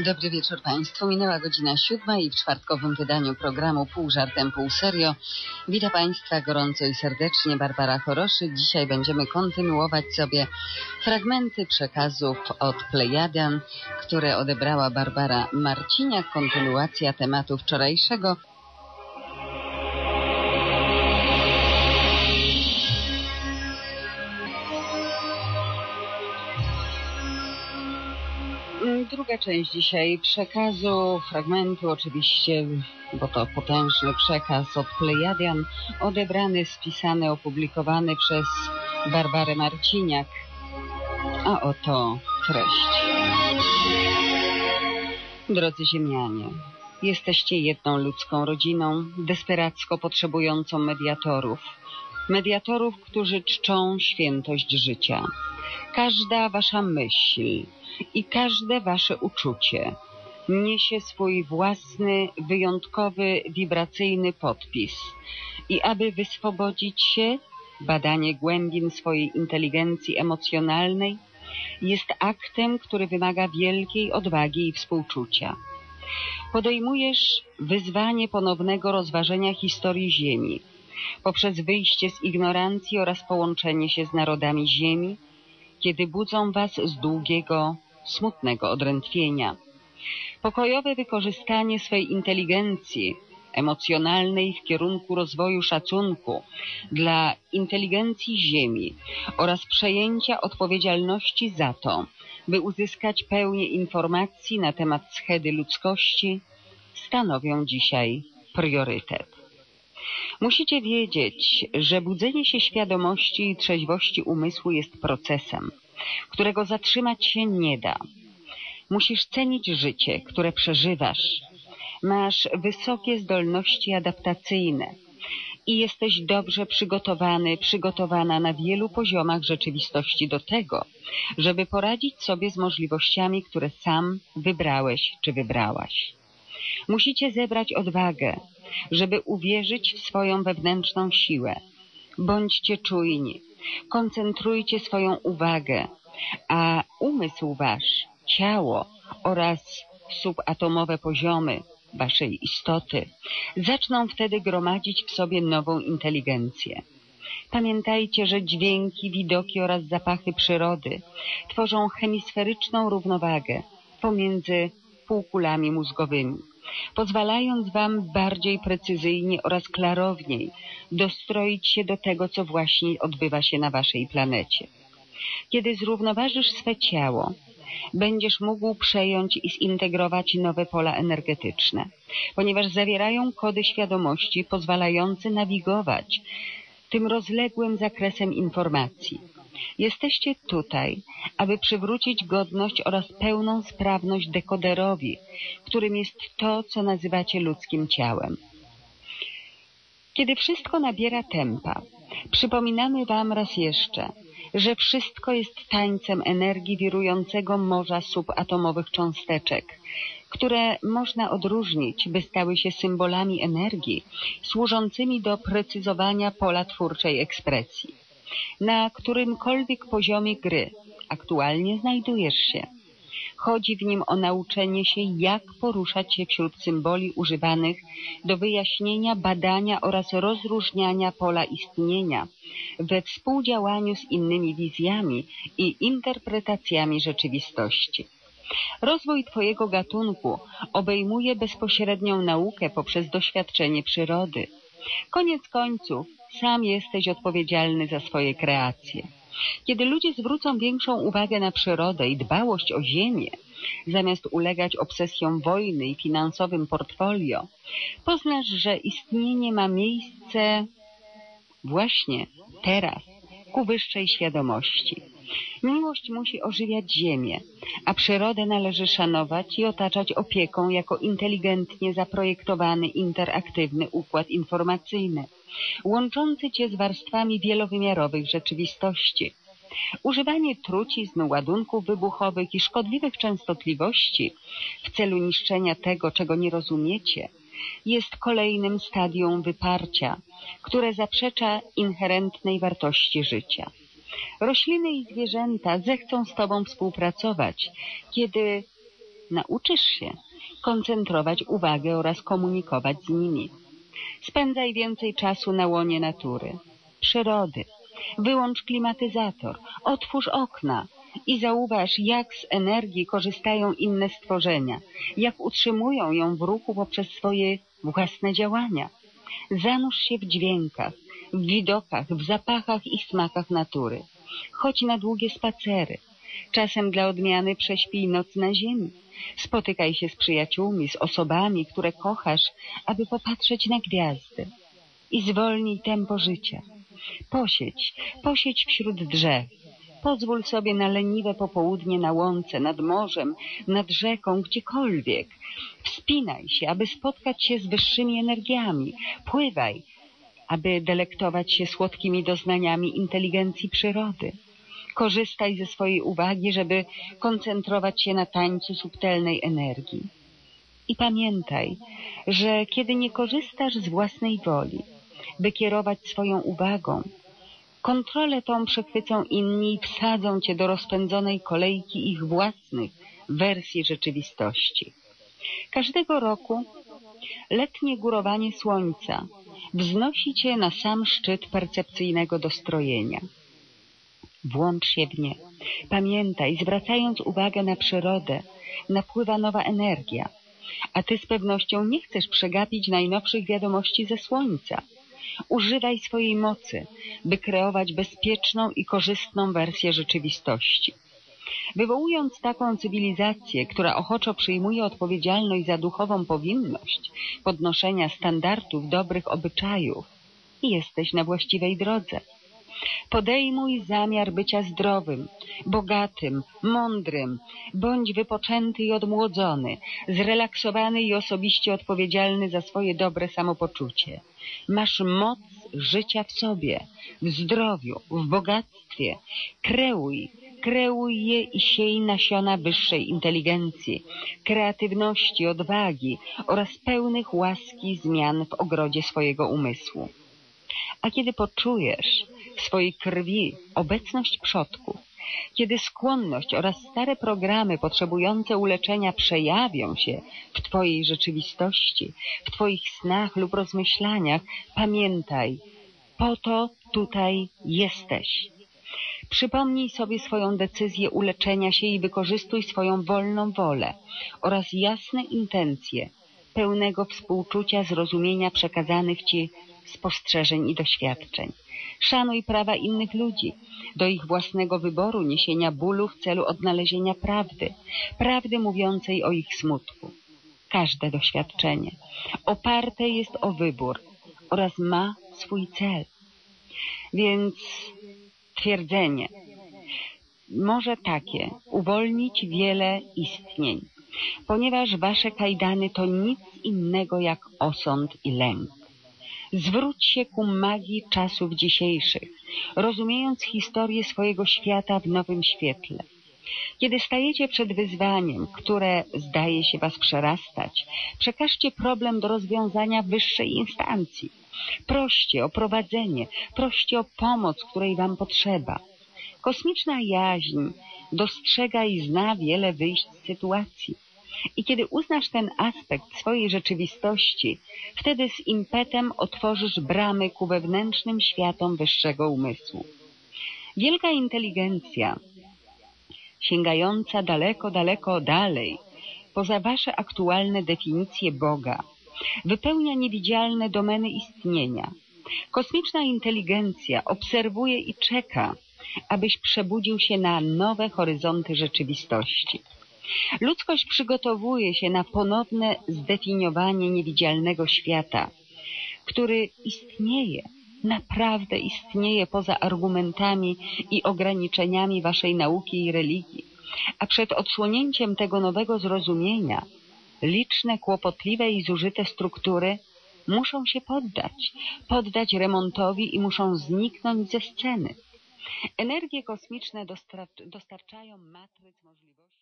Dobry wieczór Państwu. Minęła godzina 7 i w czwartkowym wydaniu programu Pół żartem, pół serio witam Państwa gorąco i serdecznie Barbara Choroszy. Dzisiaj będziemy kontynuować sobie fragmenty przekazów od Plejadian, które odebrała Barbara Marciniak. Kontynuacja tematu wczorajszego. Druga część dzisiaj przekazu, fragmentu oczywiście, bo to potężny przekaz od Plejadian, odebrany, spisany, opublikowany przez Barbarę Marciniak. A oto treść. Drodzy ziemianie, jesteście jedną ludzką rodziną, desperacko potrzebującą mediatorów. Mediatorów, którzy czczą świętość życia. Każda wasza myśl i każde wasze uczucie niesie swój własny, wyjątkowy, wibracyjny podpis. I aby wyswobodzić się, badanie głębin swojej inteligencji emocjonalnej jest aktem, który wymaga wielkiej odwagi i współczucia. Podejmujesz wyzwanie ponownego rozważenia historii Ziemi poprzez wyjście z ignorancji oraz połączenie się z narodami Ziemi, kiedy budzą was z długiego, smutnego odrętwienia. Pokojowe wykorzystanie swej inteligencji emocjonalnej w kierunku rozwoju szacunku dla inteligencji Ziemi oraz przejęcia odpowiedzialności za to, by uzyskać pełnię informacji na temat schedy ludzkości, stanowią dzisiaj priorytet. Musicie wiedzieć, że budzenie się świadomości i trzeźwości umysłu jest procesem, którego zatrzymać się nie da. Musisz cenić życie, które przeżywasz. Masz wysokie zdolności adaptacyjne i jesteś dobrze przygotowana na wielu poziomach rzeczywistości do tego, żeby poradzić sobie z możliwościami, które sam wybrałeś czy wybrałaś. Musicie zebrać odwagę, żeby uwierzyć w swoją wewnętrzną siłę. Bądźcie czujni, koncentrujcie swoją uwagę, a umysł wasz, ciało oraz subatomowe poziomy waszej istoty zaczną wtedy gromadzić w sobie nową inteligencję. Pamiętajcie, że dźwięki, widoki oraz zapachy przyrody tworzą hemisferyczną równowagę pomiędzy półkulami mózgowymi, pozwalając wam bardziej precyzyjnie oraz klarowniej dostroić się do tego, co właśnie odbywa się na waszej planecie. Kiedy zrównoważysz swe ciało, będziesz mógł przejąć i zintegrować nowe pola energetyczne, ponieważ zawierają kody świadomości pozwalające nawigować tym rozległym zakresem informacji. Jesteście tutaj, aby przywrócić godność oraz pełną sprawność dekoderowi, którym jest to, co nazywacie ludzkim ciałem. Kiedy wszystko nabiera tempa, przypominamy wam raz jeszcze, że wszystko jest tańcem energii wirującego morza subatomowych cząsteczek, które można odróżnić, by stały się symbolami energii służącymi do precyzowania pola twórczej ekspresji. Na którymkolwiek poziomie gry aktualnie znajdujesz się. Chodzi w nim o nauczenie się, jak poruszać się wśród symboli używanych do wyjaśnienia, badania oraz rozróżniania pola istnienia we współdziałaniu z innymi wizjami i interpretacjami rzeczywistości. Rozwój twojego gatunku obejmuje bezpośrednią naukę poprzez doświadczenie przyrody. Koniec końców, sam jesteś odpowiedzialny za swoje kreacje. Kiedy ludzie zwrócą większą uwagę na przyrodę i dbałość o ziemię, zamiast ulegać obsesjom wojny i finansowym portfolio, poznasz, że istnienie ma miejsce właśnie teraz, ku wyższej świadomości. Miłość musi ożywiać ziemię, a przyrodę należy szanować i otaczać opieką jako inteligentnie zaprojektowany, interaktywny układ informacyjny, łączący cię z warstwami wielowymiarowych rzeczywistości. Używanie trucizn, ładunków wybuchowych i szkodliwych częstotliwości w celu niszczenia tego, czego nie rozumiecie, jest kolejnym stadium wyparcia, które zaprzecza inherentnej wartości życia. Rośliny i zwierzęta zechcą z tobą współpracować, kiedy nauczysz się koncentrować uwagę oraz komunikować z nimi. Spędzaj więcej czasu na łonie natury, przyrody. Wyłącz klimatyzator, otwórz okna i zauważ, jak z energii korzystają inne stworzenia, jak utrzymują ją w ruchu poprzez swoje własne działania. Zanurz się w dźwiękach, w widokach, w zapachach i smakach natury. Chodź na długie spacery. Czasem dla odmiany prześpij noc na ziemi. Spotykaj się z przyjaciółmi, z osobami, które kochasz, aby popatrzeć na gwiazdy. I zwolnij tempo życia. Posiedź wśród drzew. Pozwól sobie na leniwe popołudnie na łące, nad morzem, nad rzeką, gdziekolwiek. Wspinaj się, aby spotkać się z wyższymi energiami. Pływaj, aby delektować się słodkimi doznaniami inteligencji przyrody. Korzystaj ze swojej uwagi, żeby koncentrować się na tańcu subtelnej energii. I pamiętaj, że kiedy nie korzystasz z własnej woli, by kierować swoją uwagą, kontrolę tą przechwycą inni i wsadzą cię do rozpędzonej kolejki ich własnych wersji rzeczywistości. Każdego roku letnie górowanie słońca wznosi cię na sam szczyt percepcyjnego dostrojenia. Włącz się w nie. Pamiętaj, zwracając uwagę na przyrodę, napływa nowa energia, a ty z pewnością nie chcesz przegapić najnowszych wiadomości ze słońca. Używaj swojej mocy, by kreować bezpieczną i korzystną wersję rzeczywistości. Wywołując taką cywilizację, która ochoczo przyjmuje odpowiedzialność za duchową powinność podnoszenia standardów dobrych obyczajów, jesteś na właściwej drodze. Podejmuj zamiar bycia zdrowym, bogatym, mądrym, bądź wypoczęty i odmłodzony, zrelaksowany i osobiście odpowiedzialny za swoje dobre samopoczucie. Masz moc życia w sobie, w zdrowiu, w bogactwie. Kreuj je i siej nasiona wyższej inteligencji, kreatywności, odwagi oraz pełnych łaski zmian w ogrodzie swojego umysłu. A kiedy poczujesz w swojej krwi obecność przodków, kiedy skłonność oraz stare programy potrzebujące uleczenia przejawią się w twojej rzeczywistości, w twoich snach lub rozmyślaniach, pamiętaj, po to tutaj jesteś. Przypomnij sobie swoją decyzję uleczenia się i wykorzystuj swoją wolną wolę oraz jasne intencje pełnego współczucia, zrozumienia przekazanych ci spostrzeżeń i doświadczeń. Szanuj prawa innych ludzi do ich własnego wyboru niesienia bólu w celu odnalezienia prawdy mówiącej o ich smutku. Każde doświadczenie oparte jest o wybór oraz ma swój cel. Więc twierdzenie może takie uwolnić wiele istnień, ponieważ wasze kajdany to nic innego jak osąd i lęk. Zwróć się ku magii czasów dzisiejszych, rozumiejąc historię swojego świata w nowym świetle. Kiedy stajecie przed wyzwaniem, które zdaje się was przerastać, przekażcie problem do rozwiązania wyższej instancji. Proście o prowadzenie, proście o pomoc, której wam potrzeba. Kosmiczna jaźń dostrzega i zna wiele wyjść z sytuacji. I kiedy uznasz ten aspekt swojej rzeczywistości, wtedy z impetem otworzysz bramy ku wewnętrznym światom wyższego umysłu. Wielka inteligencja, sięgająca daleko, daleko dalej, poza wasze aktualne definicje Boga, wypełnia niewidzialne domeny istnienia. Kosmiczna inteligencja obserwuje i czeka, abyś przebudził się na nowe horyzonty rzeczywistości. Ludzkość przygotowuje się na ponowne zdefiniowanie niewidzialnego świata, który istnieje, naprawdę istnieje poza argumentami i ograniczeniami waszej nauki i religii. A przed odsłonięciem tego nowego zrozumienia liczne, kłopotliwe i zużyte struktury muszą się poddać remontowi i muszą zniknąć ze sceny. Energie kosmiczne dostarczają matryc możliwości.